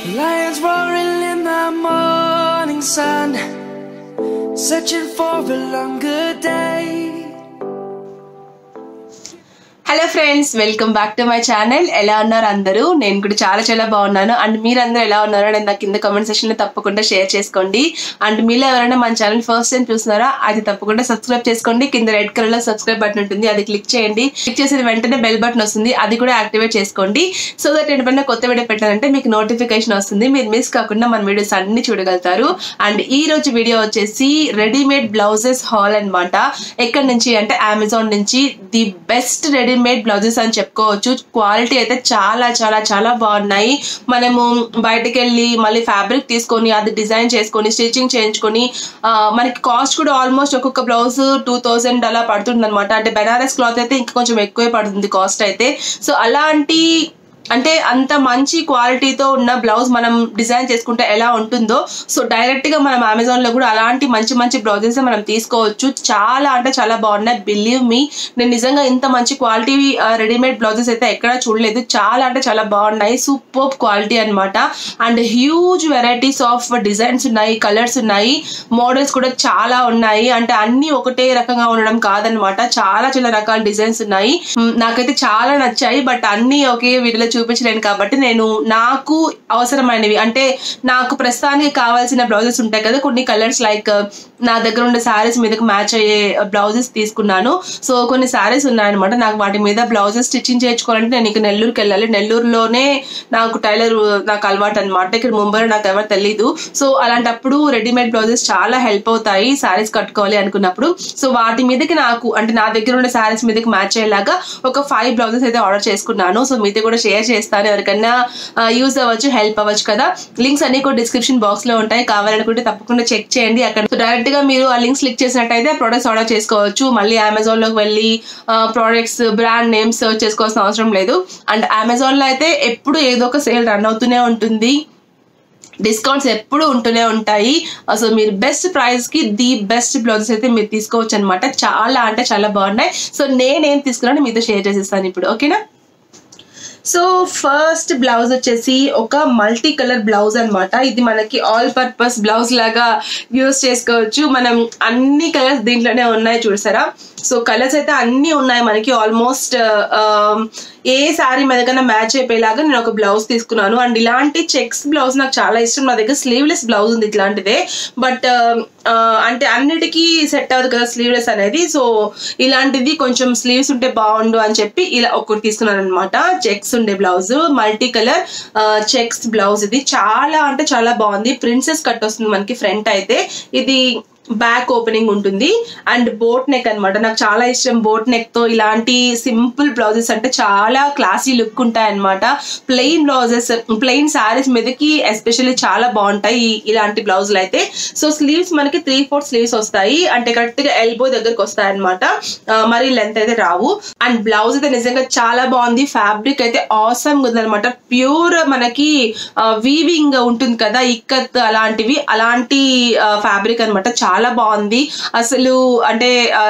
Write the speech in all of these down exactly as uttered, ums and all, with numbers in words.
Lions roaring in the morning sun, searching for a longer day. Hello friends, welcome back to my channel. ఎలా ఉన్నారు అందరూ? నేను కూడా చాలా చాలా బాగున్నాను. అండ్ మీరందరూ ఎలా ఉన్నారో నేను నాకు కింద కామెంట్ సెక్షన్లో తప్పకుండా షేర్ చేసుకోండి. అండ్ మీలో ఎవరైనా మన ఛానల్ ఫస్ట్ టైం చూస్తున్నారా, అది తప్పకుండా సబ్స్క్రైబ్ చేసుకోండి. కింద రెడ్ కలర్లో సబ్స్క్రైబ్ బటన్ ఉంటుంది, అది క్లిక్ చేయండి. క్లిక్ చేసిన వెంటనే బెల్ బటన్ వస్తుంది, అది కూడా యాక్టివేట్ చేసుకోండి. సో దట్ ఎప్పుడైనా కొత్త వీడియో పెట్టాలంటే మీకు నోటిఫికేషన్ వస్తుంది, మీరు మిస్ కాకుండా మన వీడియోస్ అన్ని చూడగలుగుతారు. అండ్ ఈ రోజు వీడియో వచ్చేసి రెడీమేడ్ బ్లౌజెస్ హాల్ అనమాట. ఎక్కడి నుంచి అంటే అమెజాన్ నుంచి the best ready made blouses అని చెప్పుకోవచ్చు. క్వాలిటీ అయితే చాలా చాలా చాలా బాగున్నాయి. మనము బయటకు వెళ్ళి మళ్ళీ ఫ్యాబ్రిక్ తీసుకొని అది డిజైన్ చేసుకొని స్టిచ్చింగ్ చేయించుకొని మనకి కాస్ట్ కూడా ఆల్మోస్ట్ ఒక్కొక్క బ్లౌజ్ టూ థౌసండ్ అలా పడుతుంది అనమాట. అంటే బెనారస్ క్లాత్ అయితే ఇంకా కొంచెం ఎక్కువే పడుతుంది కాస్ట్ అయితే. సో అలాంటి అంటే అంత మంచి క్వాలిటీతో ఉన్న బ్లౌజ్ మనం డిజైన్ చేసుకుంటే ఎలా ఉంటుందో, సో డైరెక్ట్ గా మనం అమెజాన్ లో కూడా అలాంటి మంచి మంచి బ్లౌజెస్ మనం తీసుకోవచ్చు. చాలా అంటే చాలా బాగున్నాయి. బిలీవ్ మీ, నేను నిజంగా ఇంత మంచి క్వాలిటీ రెడీమేడ్ బ్లౌజెస్ అయితే ఎక్కడా చూడలేదు. చాలా అంటే చాలా బాగున్నాయి. సూపర్ క్వాలిటీ అనమాట. And huge varieties of designs ఉన్నాయి, కలర్స్ ఉన్నాయి, మోడల్స్ కూడా చాలా ఉన్నాయి. అంటే అన్ని ఒకటే రకంగా ఉండడం కాదనమాట, చాలా చాలా రకాల డిజైన్స్ ఉన్నాయి. నాకైతే చాలా నచ్చాయి. బట్ అన్ని ఒకే వీడియోలో చూపించలేను కాబట్టి నేను నాకు అవసరమైనవి, అంటే నాకు ప్రస్తుతానికి కావాల్సిన బ్లౌజెస్ ఉంటాయి కదా, కొన్ని కలర్స్ లైక్ నా దగ్గర ఉండే శారీస్ మీదకి మ్యాచ్ అయ్యే బ్లౌజెస్ తీసుకున్నాను. సో కొన్ని శారీస్ ఉన్నాయన్నమాట, నాకు వాటి మీద బ్లౌజెస్ స్టిచ్చింగ్ చేయించుకోవాలంటే నేను ఇక నెల్లూరుకి వెళ్ళాలి. నెల్లూరులోనే నాకు టైలర్ నాకు అలవాటు అనమాట. ఇక్కడ ముంబైలో నాకు ఎవరు తెలీదు. సో అలాంటప్పుడు రెడీమేడ్ బ్లౌజెస్ చాలా హెల్ప్ అవుతాయి శారీస్ కట్టుకోవాలి అనుకున్నప్పుడు. సో వాటి మీదకి నాకు అంటే నా దగ్గర ఉండే శారీస్ మీదకి మ్యాచ్ అయ్యేలాగా ఒక ఫైవ్ బ్లౌజెస్ అయితే ఆర్డర్ చేసుకున్నాను. సో మీతో కూడా షేర్ చేస్తాను, ఎవరికైనా యూజ్ అవ్వచ్చు, హెల్ప్ అవ్వచ్చు కదా. లింక్స్ అన్ని కూడా డిస్క్రిప్షన్ బాక్స్ లో ఉంటాయి, కావాలనుకుంటే తప్పకుండా చెక్ చేయండి. అక్కడ డైరెక్ట్ గా మీరు ఆ లింక్స్ క్లిక్ చేసినట్టయితే ప్రొడక్ట్స్ ఆర్డర్ చేసుకోవచ్చు. మళ్ళీ అమెజాన్ లోకి వెళ్ళి ప్రొడక్ట్స్ బ్రాండ్ నేమ్స్ సర్చ్ చేసుకోవాల్సిన అవసరం లేదు. అండ్ అమెజాన్ లో అయితే ఎప్పుడు ఏదో ఒక సేల్ రన్ అవుతూనే ఉంటుంది, డిస్కౌంట్స్ ఎప్పుడు ఉంటూనే ఉంటాయి. సో మీరు బెస్ట్ ప్రైస్ కి ది బెస్ట్ బ్లౌజెస్ అయితే మీరు తీసుకోవచ్చు అనమాట. చాలా అంటే చాలా బాగున్నాయి. సో నేనేం తీసుకున్నాను మీతో షేర్ చేసేస్తాను ఇప్పుడు, ఓకేనా. సో ఫస్ట్ బ్లౌజ్ వచ్చేసి ఒక మల్టీ కలర్ బ్లౌజ్ అనమాట. ఇది మనకి ఆల్ పర్పస్ బ్లౌజ్ లాగా యూజ్ చేసుకోవచ్చు. మనం అన్ని కలర్స్ దీంట్లోనే ఉన్నాయి, చూసారా. సో కలర్స్ అయితే అన్ని ఉన్నాయి మనకి. ఆల్మోస్ట్ ఏ శారీ మీదకన్నా మ్యాచ్ అయిపోయేలాగా నేను ఒక బ్లౌజ్ తీసుకున్నాను. అండ్ ఇలాంటి చెక్స్ బ్లౌజ్ నాకు చాలా ఇష్టం. నా దగ్గర స్లీవ్లెస్ బ్లౌజ్ ఉంది ఇట్లాంటిదే, బట్ అంటే అన్నిటికీ సెట్ అవ్వదు కదా స్లీవ్లెస్ అనేది. సో ఇలాంటిది కొంచెం స్లీవ్స్ ఉంటే బాగుండు అని చెప్పి ఇలా ఒకటి తీసుకున్నాను అనమాట. చెక్స్ ఉండే blouse, multi colour checks blouse. ఇది చాలా అంటే చాలా బాగుంది. ప్రిన్సెస్ కట్ వస్తుంది మనకి ఫ్రంట్ అయితే. ఇది బ్యాక్ ఓపెనింగ్ ఉంటుంది అండ్ బోట్ నెక్ అనమాట. నాకు చాలా ఇష్టం బోట్ నెక్ తో ఇలాంటి సింపుల్ బ్లౌజెస్ అంటే చాలా క్లాసీ లుక్ ఉంటాయి అనమాట. ప్లెయిన్ బ్లౌజెస్, ప్లెయిన్ శారీస్ మీదకి ఎస్పెషల్లీ చాలా బాగుంటాయి ఇలాంటి బ్లౌజులు అయితే. సో స్లీవ్స్ మనకి త్రీ ఫోర్ స్లీవ్స్ వస్తాయి, అంటే కరెక్ట్ గా ఎల్బో దగ్గరకు వస్తాయి అనమాట, మరి లెంత్ అయితే రావు. అండ్ బ్లౌజ్ అయితే నిజంగా చాలా బాగుంది. ఫ్యాబ్రిక్ అయితే ఆసమ్ ఉంది అనమాట. ప్యూర్ మనకి వీవింగ్ ఉంటుంది కదా, ఇక్కత్ అలాంటివి, అలాంటి ఫ్యాబ్రిక్ అనమాట. చాలా బాగుంది అసలు. అంటే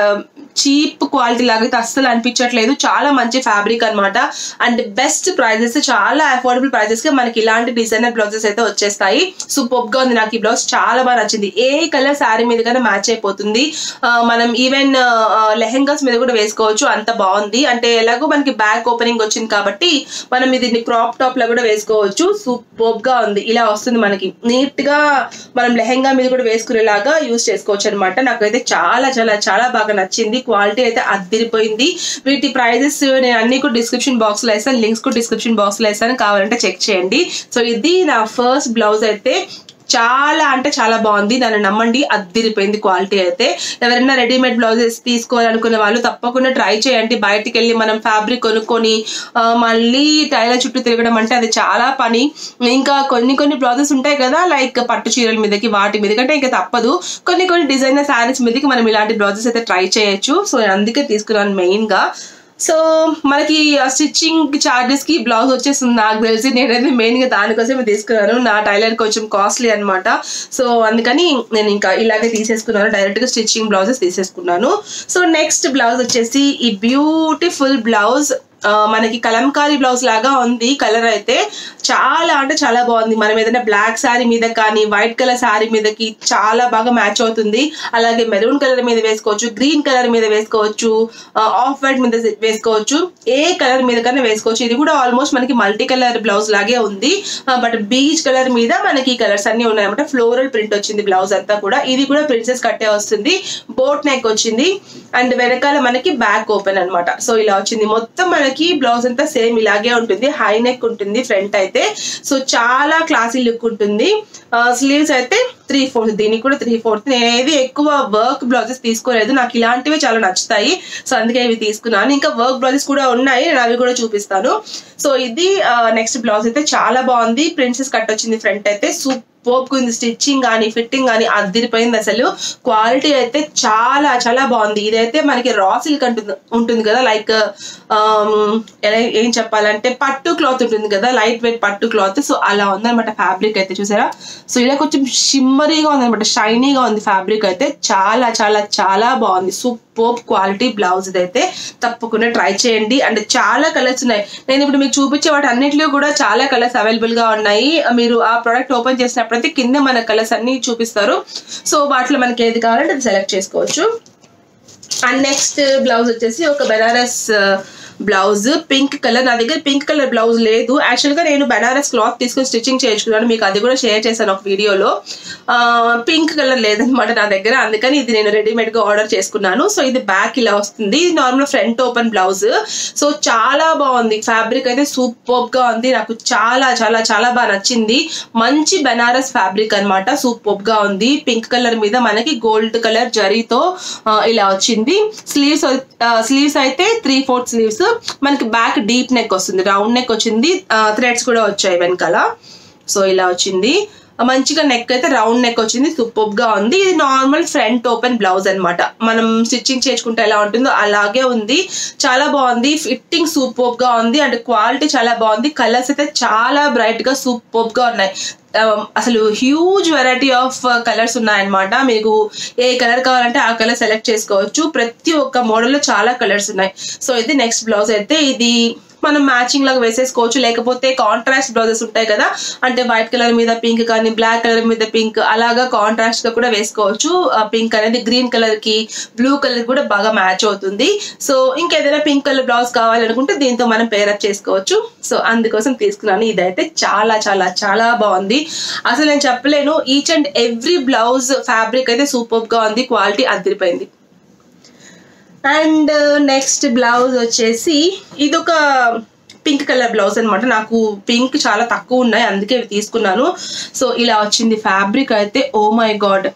చీప్ క్వాలిటీ లాగైతే అస్సలు అనిపించట్లేదు. చాలా మంచి ఫ్యాబ్రిక్ అనమాట. అండ్ బెస్ట్ ప్రైజెస్, చాలా అఫోర్డబుల్ ప్రైజెస్ కి మనకి ఇలాంటి డిజైనర్ బ్లౌజెస్ అయితే వచ్చేస్తాయి. సూపర్ గా ఉంది. నాకు ఈ బ్లౌజ్ చాలా బాగా నచ్చింది. ఏ కలర్ శారీ మీద కన్నా మ్యాచ్ అయిపోతుంది. మనం ఈవెన్ లెహెంగాస్ మీద కూడా వేసుకోవచ్చు, అంత బాగుంది. అంటే ఎలాగో మనకి బ్యాక్ ఓపెనింగ్ వచ్చింది కాబట్టి మనం ఇది క్రాప్ టాప్ లో కూడా వేసుకోవచ్చు. సూపర్ గా ఉంది. ఇలా వస్తుంది మనకి నీట్ గా. మనం లెహెంగా మీద కూడా వేసుకునేలాగా యూజ్ చేసుకోవచ్చు అనమాట. నాకైతే చాలా చాలా చాలా బాగా నచ్చింది. క్వాలిటీ అయితే అదిరిపోయింది. వీటి ప్రైజెస్ నేను అన్ని కూడా డిస్క్రిప్షన్ బాక్స్ లో వేస్తాను, లింక్స్ కూడా డిస్క్రిప్షన్ బాక్స్ లో వేస్తాను, కావాలంటే చెక్ చేయండి. సో ఇది నా ఫస్ట్ బ్లౌజ్ అయితే. చాలా అంటే చాలా బాగుంది, నన్ను నమ్మండి, అదిరిపోయింది క్వాలిటీ అయితే. ఎవరైనా రెడీమేడ్ బ్లౌజెస్ తీసుకోవాలనుకునే వాళ్ళు తప్పకుండా ట్రై చేయండి. బయటికి వెళ్ళి మనం ఫ్యాబ్రిక్ కొనుక్కొని మళ్ళీ టైలర్ చుట్టూ తిరగడం అంటే అది చాలా పని. ఇంకా కొన్ని కొన్ని బ్లౌజెస్ ఉంటాయి కదా, లైక్ పట్టు చీరల మీదకి వాటి మీద కంటే ఇంకా తప్పదు. కొన్ని కొన్ని డిజైనర్ శారీస్ మీదకి మనం ఇలాంటి బ్లౌజెస్ అయితే ట్రై చేయొచ్చు. సో అందుకే తీసుకున్నాను మెయిన్ గా. సో మనకి స్టిచ్చింగ్ చార్జెస్ కి బ్లౌజ్ వచ్చేస్తుంది నాకు తెలిసి. నేనైతే మెయిన్ గా దానికోసమే తీసుకున్నాను. నా టైలర్ కొంచెం కాస్ట్లీ అనమాట. సో అందుకని నేను ఇంకా ఇలాగే తీసేసుకున్నాను, డైరెక్ట్ గా స్టిచ్చింగ్ బ్లౌజెస్ తీసేసుకున్నాను. సో నెక్స్ట్ బ్లౌజ్ వచ్చేసి ఈ బ్యూటిఫుల్ బ్లౌజ్ మనకి కలంకారీ బ్లౌజ్ లాగా ఉంది. కలర్ అయితే చాలా అంటే చాలా బాగుంది. మనం ఏదైనా బ్లాక్ శారీ మీద కానీ వైట్ కలర్ శారీ మీదకి చాలా బాగా మ్యాచ్ అవుతుంది. అలాగే మెరూన్ కలర్ మీద వేసుకోవచ్చు, గ్రీన్ కలర్ మీద వేసుకోవచ్చు, ఆఫ్ వైట్ మీద వేసుకోవచ్చు, ఏ కలర్ మీద కన్నా వేసుకోవచ్చు. ఇది కూడా ఆల్మోస్ట్ మనకి మల్టీ కలర్ బ్లౌజ్ లాగే ఉంది, బట్ బీచ్ కలర్ మీద మనకి ఈ కలర్స్ అన్ని ఉన్నాయన్నమాట. ఫ్లోరల్ ప్రింట్ వచ్చింది బ్లౌజ్ అంతా కూడా. ఇది కూడా ప్రిన్సెస్ కట్టే వస్తుంది, బోట్ నెక్ వచ్చింది అండ్ వెనకాల మనకి బ్యాక్ ఓపెన్ అనమాట. సో ఇలా వచ్చింది. మొత్తం మనకి బ్లౌజ్ అంతా సేమ్ ఇలాగే ఉంటుంది, హై నెక్ ఉంటుంది ఫ్రంట్ అయితే. సో చాలా క్లాసీ లుక్ ఉంటుంది. స్లీవ్స్ అయితే త్రీ ఫోర్త్, దీనికి కూడా త్రీ ఫోర్త్. నేను ఏది ఎక్కువ వర్క్ బ్లౌజెస్ తీసుకోలేదు, నాకు ఇలాంటివి చాలా నచ్చుతాయి, సో అందుకే ఇవి తీసుకున్నాను. ఇంకా వర్క్ బ్లౌజెస్ కూడా ఉన్నాయి, నేను అవి కూడా చూపిస్తాను. సో ఇది నెక్స్ట్ బ్లౌజ్ అయితే చాలా బాగుంది, ప్రిన్సెస్ కట్ వచ్చింది ఫ్రంట్ అయితే. సూపర్ పోపుకుంది, స్టిచ్చింగ్ కానీ ఫిట్టింగ్ కానీ అదిరిపోయింది. అసలు క్వాలిటీ అయితే చాలా చాలా బాగుంది. ఇదైతే మనకి రా సిల్క్ అంటుంది ఉంటుంది కదా, లైక్ ఎలా ఏం చెప్పాలంటే పట్టు క్లాత్ ఉంటుంది కదా, లైట్ వెయిట్ పట్టు క్లాత్. సో అలా ఉందన్నమాట ఫ్యాబ్రిక్ అయితే, చూసారా. సో ఇలా కొంచెం షిమ్మరీగా ఉందన్నమాట, షైనీగా ఉంది ఫ్యాబ్రిక్ అయితే. చాలా చాలా చాలా బాగుంది, సూపర్ క్వాలిటీ బ్లౌజ్ ఇదైతే. తప్పకుండా ట్రై చేయండి. అండ్ చాలా కలర్స్ ఉన్నాయి. నేను ఇప్పుడు మీకు చూపించే వాటి అన్నింటిలో కూడా చాలా కలర్స్ అవైలబుల్ గా ఉన్నాయి. మీరు ఆ ప్రోడక్ట్ ఓపెన్ చేసినప్పుడైతే కింద మన కలర్స్ అన్ని చూపిస్తారు. సో వాటిలో మనకి ఏది కావాలంటే అది సెలెక్ట్ చేసుకోవచ్చు. అండ్ నెక్స్ట్ బ్లౌజ్ వచ్చేసి ఒక బెనారస్ బ్లౌజ్, పింక్ కలర్. నా దగ్గర పింక్ కలర్ బ్లౌజ్ లేదు. యాక్చువల్ గా నేను బెనారస్ క్లాత్ తీసుకొని స్టిచ్చింగ్ చేయించుకున్నాను, మీకు అది కూడా షేర్ చేశాను ఒక వీడియోలో. పింక్ కలర్ లేదనమాట నా దగ్గర, అందుకని ఇది నేను రెడీమేడ్ గా ఆర్డర్ చేసుకున్నాను. సో ఇది బ్యాక్ ఇలా వస్తుంది, ఇది normal front open blouse. So చాలా బాగుంది, ఫ్యాబ్రిక్ అయితే సూపర్ గా ఉంది, నాకు చాలా చాలా చాలా బాగా నచ్చింది. మంచి బెనారస్ ఫ్యాబ్రిక్ అనమాట, సూపర్ గా ఉంది. పింక్ కలర్ మీద మనకి గోల్డ్ కలర్ జరీతో ఇలా వచ్చింది. స్లీవ్స్ స్లీవ్స్ అయితే త్రీ ఫోర్త్ స్లీవ్స్, మనకి బ్యాక్ డీప్ నెక్ వస్తుంది, రౌండ్ నెక్ వచ్చింది, థ్రెడ్స్ కూడా వచ్చాయి వెనకాల. సో ఇలా వచ్చింది, మంచిగా నెక్ అయితే రౌండ్ నెక్ వచ్చింది, సూపర్ గా ఉంది. ఇది నార్మల్ ఫ్రంట్ ఓపెన్ బ్లౌజ్ అనమాట, మనం స్టిచ్చింగ్ చేసుకుంటే ఎలా ఉంటుందో అలాగే ఉంది. చాలా బాగుంది, ఫిట్టింగ్ సూపర్ గా ఉంది అండ్ క్వాలిటీ చాలా బాగుంది. కలర్స్ అయితే చాలా బ్రైట్ గా సూపర్ గా ఉన్నాయి. అసలు హ్యూజ్ వెరైటీ ఆఫ్ కలర్స్ ఉన్నాయన్నమాట. మీకు ఏ కలర్ కావాలంటే ఆ కలర్ సెలెక్ట్ చేసుకోవచ్చు. ప్రతి ఒక్క మోడల్లో చాలా కలర్స్ ఉన్నాయి. సో ఇది నెక్స్ట్ బ్లౌజ్ అయితే, ఇది మనం మ్యాచింగ్ లాగా వేసేసుకోవచ్చు, లేకపోతే కాంట్రాస్ట్ బ్లౌజెస్ ఉంటాయి కదా, అంటే వైట్ కలర్ మీద పింక్ కానీ బ్లాక్ కలర్ మీద పింక్, అలాగా కాంట్రాస్ట్ గా కూడా వేసుకోవచ్చు. పింక్ అనేది గ్రీన్ కలర్ కి బ్లూ కలర్ కూడా బాగా మ్యాచ్ అవుతుంది. సో ఇంకేదైనా పింక్ కలర్ బ్లౌజ్ కావాలనుకుంటే దీంతో మనం పేరప్ చేసుకోవచ్చు. సో అందుకోసం తీసుకున్నాను. ఇదైతే చాలా చాలా చాలా బాగుంది, అసలు నేను చెప్పలేను. Each and every blouse fabric అయితే సూపర్ గా ఉంది, క్వాలిటీ అదిరిపోయింది. అండ్ నెక్స్ట్ బ్లౌజ్ వచ్చేసి ఇదొక పింక్ కలర్ బ్లౌజ్ అనమాట. నాకు పింక్ చాలా తక్కువ ఉన్నాయి, అందుకే ఇవి తీసుకున్నాను. సో ఇలా వచ్చింది ఫ్యాబ్రిక్ అయితే. ఓ మై గాడ్,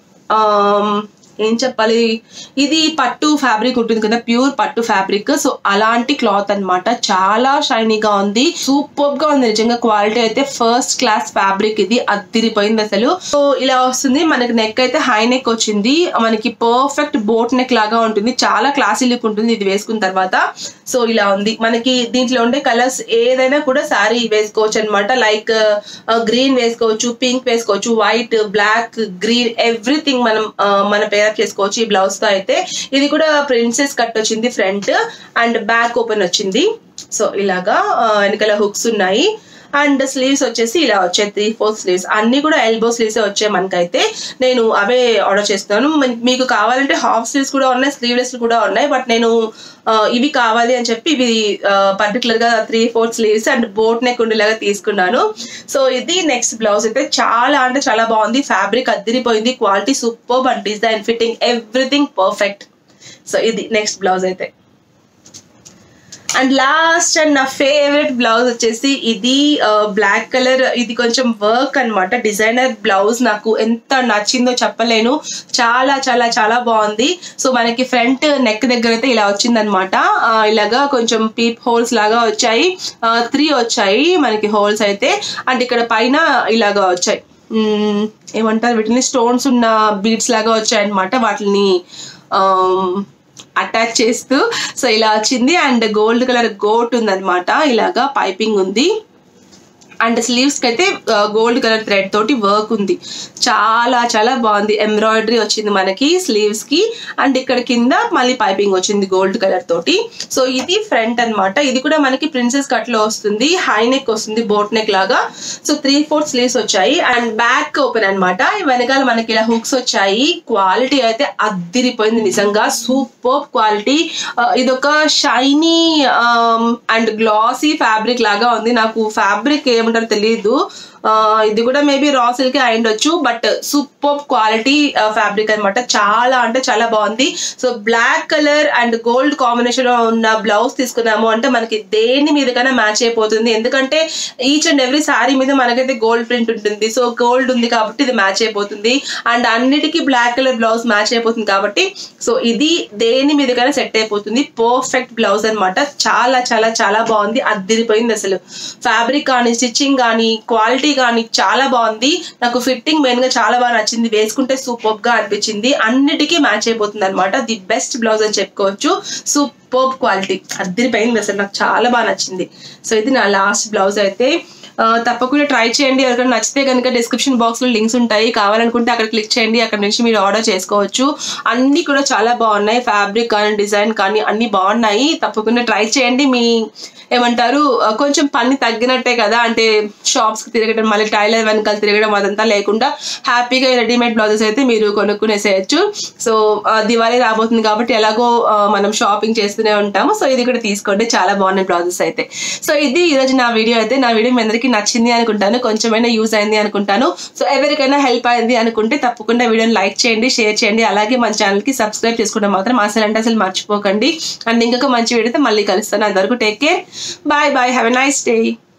ఏం చెప్పాలి, ఇది పట్టు ఫ్యాబ్రిక్ ఉంటుంది కదా, ప్యూర్ పట్టు ఫ్యాబ్రిక్. సో అలాంటి క్లాత్ అనమాట, చాలా షైనీగా ఉంది, సూపర్ గా ఉంది నిజంగా. క్వాలిటీ అయితే ఫస్ట్ క్లాస్ ఫ్యాబ్రిక్, ఇది అద్దిరిపోయింది అసలు. సో ఇలా వస్తుంది, మనకి నెక్ అయితే హై నెక్ వచ్చింది, మనకి పర్ఫెక్ట్ బోట్ నెక్ లాగా ఉంటుంది, చాలా క్లాసీ లుక్ ఉంటుంది ఇది వేసుకున్న తర్వాత. సో ఇలా ఉంది, మనకి దీంట్లో ఉండే కలర్స్ ఏదైనా కూడా శారీ వేసుకోవచ్చు అనమాట. లైక్ గ్రీన్ వేసుకోవచ్చు, పింక్ వేసుకోవచ్చు, వైట్, బ్లాక్, గ్రీన్, ఎవ్రీథింగ్ మనం మన పేరు చేసుకోవచ్చు ఈ బ్లౌజ్ తో అయితే. ఇది కూడా ప్రిన్సెస్ కట్ వచ్చింది ఫ్రంట్ అండ్ బ్యాక్ ఓపెన్ వచ్చింది. సో ఇలాగా వెనకాల హుక్స్ ఉన్నాయి. అండ్ స్లీవ్స్ వచ్చేసి ఇలా వచ్చాయి, త్రీ ఫోర్ స్లీవ్స్, అన్ని కూడా ఎల్బో స్లీవ్స్ వచ్చాయి మనకైతే. నేను అవే ఆర్డర్ చేస్తున్నాను. మీకు కావాలంటే హాఫ్ స్లీవ్స్ కూడా ఉన్నాయి, స్లీవ్లెస్ కూడా ఉన్నాయి, బట్ నేను ఇవి కావాలి అని చెప్పి ఇవి పర్టికులర్ గా three four sleeves and boat neck ఉండేలాగా తీసుకున్నాను. సో ఇది నెక్స్ట్ బ్లౌజ్ అయితే చాలా అంటే చాలా బాగుంది, ఫ్యాబ్రిక్ అదిరిపోయింది, quality super and design fitting everything perfect. So ఇది నెక్స్ట్ బ్లౌజ్ అయితే. అండ్ లాస్ట్ అండ్ నా ఫేవరెట్ బ్లౌజ్ వచ్చేసి ఇది బ్లాక్ కలర్, ఇది కొంచెం వర్క్ అనమాట, డిజైనర్ బ్లౌజ్. నాకు ఎంత నచ్చిందో చెప్పలేను, చాలా చాలా చాలా బాగుంది. సో మనకి ఫ్రంట్ నెక్ దగ్గర అయితే ఇలా వచ్చింది అనమాట, ఇలాగా కొంచెం పీప్ హోల్స్ లాగా వచ్చాయి, త్రీ వచ్చాయి మనకి హోల్స్ అయితే. అండ్ ఇక్కడ పైన ఇలాగా వచ్చాయి, ఏమంటారు వీటిని, స్టోన్స్ ఉన్న బీడ్స్ లాగా వచ్చాయి అనమాట, వాటిని అటాచ్ చేస్తూ. సో ఇలా వచ్చింది. అండ్ గోల్డ్ కలర్ గోట్ ఉంది అనమాట, ఇలాగా పైపింగ్ ఉంది. అండ్ స్లీవ్స్ కి అయితే గోల్డ్ కలర్ థ్రెడ్ తోటి వర్క్ ఉంది, చాలా చాలా బాగుంది. ఎంబ్రాయిడరీ వచ్చింది మనకి స్లీవ్స్ కి, అండ్ ఇక్కడ కింద మళ్ళీ పైపింగ్ వచ్చింది గోల్డ్ కలర్ తోటి. సో ఇది ఫ్రంట్ అన్నమాట. ఇది కూడా మనకి ప్రిన్సెస్ కట్ లో వస్తుంది, హై నెక్ వస్తుంది, బోట్ నెక్ లాగా. సో త్రీ ఫోర్త్ స్లీవ్స్ వచ్చాయి అండ్ బ్యాక్ ఓపెన్ అనమాట. వెనకాల మనకి ఇలా హుక్స్ వచ్చాయి. క్వాలిటీ అయితే అద్దిరిపోయింది నిజంగా, సూపర్ క్వాలిటీ. ఇదొక షైనీ అండ్ గ్లాసీ ఫ్యాబ్రిక్ లాగా ఉంది. నాకు ఫ్యాబ్రిక్ ఏమంటారో తెలియదు, ఇది కూడా మేబీ రా సిల్క్ అయి ఉండొచ్చు, బట్ సూపర్ క్వాలిటీ ఫ్యాబ్రిక్ అనమాట. చాలా అంటే చాలా బాగుంది. So black colour and gold combination లో ఉన్న బ్లౌజ్ తీసుకున్నాము అంటే మనకి దేని మీదకైనా మ్యాచ్ అయిపోతుంది, ఎందుకంటే ఈచ్ అండ్ ఎవ్రీ సారీ మీద మనకైతే గోల్డ్ ప్రింట్ ఉంటుంది. సో గోల్డ్ ఉంది కాబట్టి ఇది మ్యాచ్ అయిపోతుంది, అండ్ అన్నిటికీ బ్లాక్ కలర్ బ్లౌజ్ మ్యాచ్ అయిపోతుంది కాబట్టి సో ఇది దేని మీదకైనా సెట్ అయిపోతుంది. పర్ఫెక్ట్ బ్లౌజ్ అనమాట. చాలా చాలా చాలా బాగుంది, అద్దిరిపోయింది అసలు. ఫ్యాబ్రిక్ కానీ స్టిచ్చింగ్ కానీ క్వాలిటీ కానీ చాలా బాగుంది. నాకు ఫిట్టింగ్ మెయిన్ గా చాలా బాగా నచ్చింది, వేసుకుంటే సూపర్ గా అనిపించింది, అన్నిటికీ మ్యాచ్ అయిపోతుంది అనమాట. ది బెస్ట్ బ్లౌజ్ అని చెప్పుకోవచ్చు. సూపర్ క్వాలిటీ, అద్దరిపోయింది అసలు, నాకు చాలా బాగా నచ్చింది. సో ఇది నా లాస్ట్ బ్లౌజ్ అయితే. తప్పకుండా ట్రై చేయండి. ఎవరికైనా నచ్చితే కనుక డిస్క్రిప్షన్ బాక్స్ లో లింక్స్ ఉంటాయి, కావాలనుకుంటే అక్కడ క్లిక్ చేయండి, అక్కడ నుంచి మీరు ఆర్డర్ చేసుకోవచ్చు. అన్ని కూడా చాలా బాగున్నాయి, ఫ్యాబ్రిక్ కానీ డిజైన్ కానీ అన్ని బాగున్నాయి. తప్పకుండా ట్రై చేయండి. మీ ఏమంటారు కొంచెం పని తగ్గినట్టే కదా, అంటే షాప్స్ కి తిరగడం మళ్ళీ టైలర్ వెనకాల తిరగడం అదంతా లేకుండా హ్యాపీగా రెడీమేడ్ బ్లౌజెస్ అయితే మీరు కొనుక్కునేసేయచ్చు. సో దివాళీ రాబోతుంది కాబట్టి ఎలాగో మనం షాపింగ్ చేస్తూనే ఉంటాము. సో ఇది కూడా తీసుకోండి, చాలా బాగున్నాయి బ్లౌజెస్ అయితే. సో ఇది ఈరోజు నా వీడియో అయితే. నా వీడియో మీ అందరికీ నచ్చింది అనుకుంటాను, కొంచెమైనా యూజ్ అయింది అనుకుంటాను. సో ఎవరికైనా హెల్ప్ అయింది అనుకుంటే తప్పకుండా వీడియోని లైక్ చేయండి, షేర్ చేయండి, అలాగే మన ఛానల్ కి సబ్స్క్రైబ్ చేసుకోవడం మాత్రం అసలు అంటే అసలు మర్చిపోకండి. అండ్ ఇంకొక మంచి వీడియోతో మళ్ళీ కలుస్తాను. అంతవరకు take care, bye bye, have a nice day.